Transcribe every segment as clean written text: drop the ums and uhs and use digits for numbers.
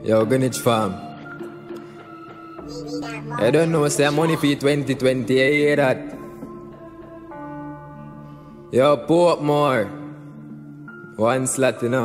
Yo, Greenwich fam. I don't know, say money for 2020, you hear that? Yo, pull up more. One slot, you know.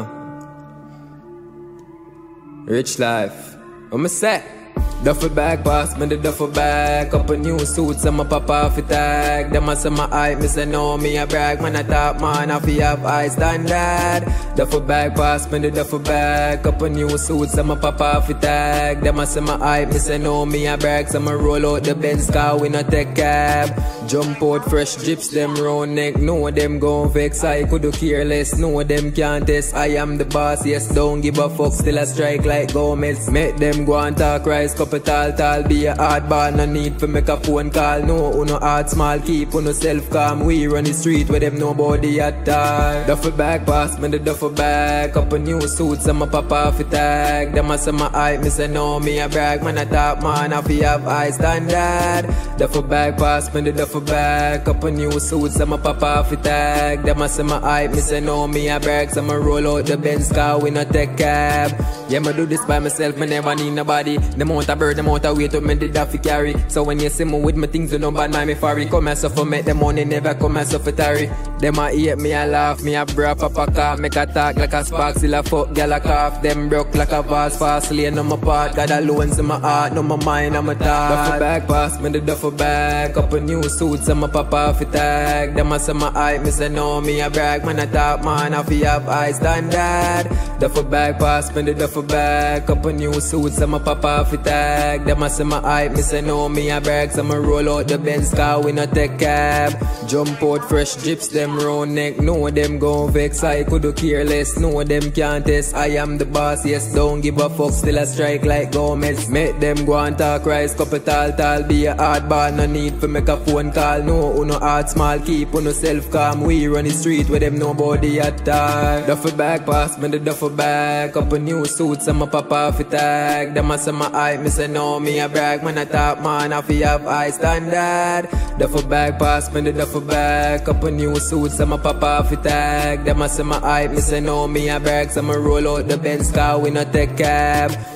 Rich life. What me say? Duffle bag, pass me the duffle bag. Couple new suits, and my pop off it tag. Them a say my hype, me say no, me a brag. Man a top man, I fi have high standard. Duffle bag, pass me the duffle bag. Couple new suits, and my pop off it tag. Them a say my hype, me say no, me a brag. So me roll out the Benz car, we no take cab. Jump out fresh drips, them round neck. No them gon' vex, I could care less. No them can't test, I am the boss. Yes, don't give a fuck, still a strike like Gomez. Make them go and talk rise, couple tall, be a hardball, no need for make a phone call. No, uno heart small, keep uno self calm. We run the street where them nobody at all. Duffle bag, pass me the duffle bag. Couple new suits, and my pop off it tag. Them a say my hype, me say no, me a brag. Man a top man, I fi have high standard. Duffle bag, pass me the duffle bag. Couple new suits, and my pop off it tag. Them a say my hype, me say no, me a brag. So me roll out the Benz car, we no take cab. Yeah, me do this by myself, me never need nobody. Them out a bird, them out a weight up, me did have to carry. So when you see me with my things, you don't bad mind me furry. Come and suffer, make the money never come and suffer tarry. Them a hate me, a laugh, me a bra papa car. Make a talk like a spark, still a fuck, gal a cough. Them broke like a vase, fast lane on my part. Got alone in my heart, no my mind, I'm a thought. Duffle bag, pass me the duffle bag. Couple new suits, and my papa off it tag. Them a say my hype, me say no, me a brag. Man a top man, I fi have high standard. Duffle bag, pass me the duffle bag. Couple new suits, and my papa off it tag. Them a say my hype, me say no, me a brag. So me roll out the Benz car, we no take cab. Jump out fresh drips, them round neck. No them gon' vex, I could care less. No them can't test, I am the boss. Yes, don't give a fuck, still a strike like Gomez. Make them go and talk rise, couple tall, be a hardball. No need for make a phone call. No, uno heart small, keep uno self calm. We run the street where them nobody at all. Duffle bag, pass me the duffle bag. Couple new suits, and my pop off it tag. Them a say my hype, me say no, me a brag. Man a top man, I fi have high standard. Duffle bag, pass me the duffle bag. Couple new suits, and my pop off it tag. Them a say my hype, me say no, me a brag. So me roll out the Benz car, we no take cab.